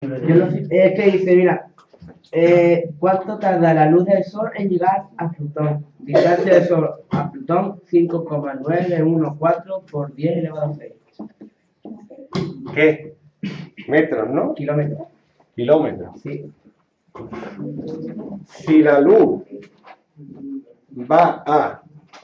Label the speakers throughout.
Speaker 1: Es que dice, mira, ¿cuánto tarda la luz del Sol en llegar a Plutón? Distancia del Sol a Plutón, 5,914 por 10 elevado a 6.
Speaker 2: ¿Qué? Metros, ¿no?
Speaker 1: Kilómetros.
Speaker 2: Kilómetros.
Speaker 1: Sí.
Speaker 2: Si la luz va a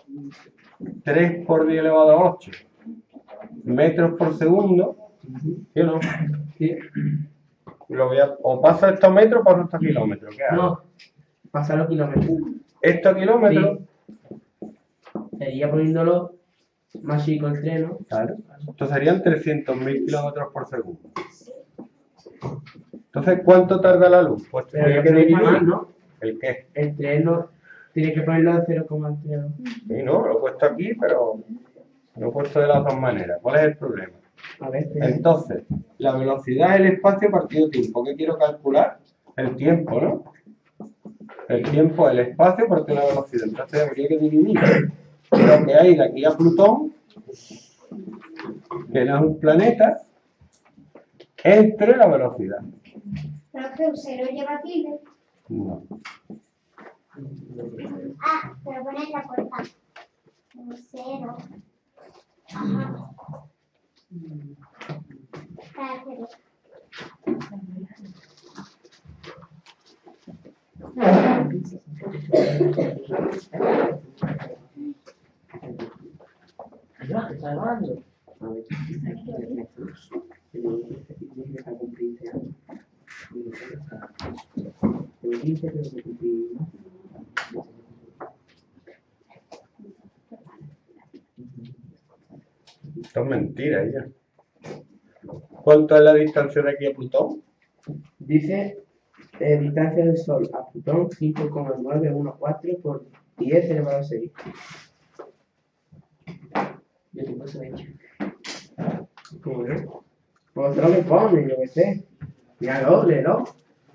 Speaker 2: 3 por 10 elevado a 8 metros por segundo, ¿sí o no?
Speaker 1: Sí.
Speaker 2: O paso estos metros o paso estos kilómetros. ¿Qué hago?
Speaker 1: No, pasa los kilómetros.
Speaker 2: Estos kilómetros,
Speaker 1: Sería poniéndolo más chico el tren, ¿no?
Speaker 2: claro, estos serían 300.000 kilómetros por segundo. Entonces, ¿cuánto tarda la luz? Pues tendría que dividir.
Speaker 1: ¿No?
Speaker 2: ¿El qué?
Speaker 1: El tren no. Tiene que ponerlo de 0,3.
Speaker 2: Sí, no, lo he puesto aquí, pero lo he puesto de las dos maneras. ¿Cuál es el problema?
Speaker 1: A ver,
Speaker 2: Entonces, la velocidad es el espacio partido tiempo. ¿Qué quiero calcular? El tiempo, ¿no? El tiempo, el espacio partido la velocidad. Entonces, habría que dividir lo que hay de aquí a Plutón, que no es un planeta, entre la velocidad.
Speaker 3: Pero que un cero lleva tilde.
Speaker 2: No.
Speaker 3: Ah, pero pones la corta. Un cero. Ajá. Para hacerlo.
Speaker 1: ¿Está grabando? A ver.
Speaker 2: Esto es mentira, ya. ¿Cuánto es la distancia de aquí a Plutón?
Speaker 1: Dice distancia del Sol a Plutón 5,914 por 10 elevado a 6. Yo tengo eso hecho. ¿Cómo no? Otro me pone, yo qué sé. Míralo, léelo.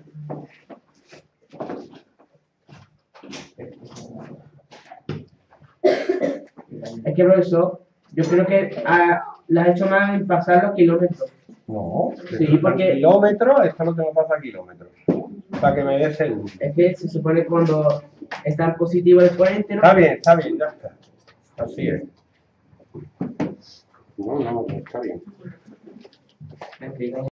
Speaker 1: Es que, profesor, yo creo que la has hecho mal en pasar los kilómetros.
Speaker 2: No,
Speaker 1: Sí, porque
Speaker 2: kilómetros, esto no te lo pasa a kilómetros. Para que me dé segundo.
Speaker 1: es que se supone que cuando está en positivo el 40, ¿no?
Speaker 2: Está bien, ya está. Así es. No, está bien.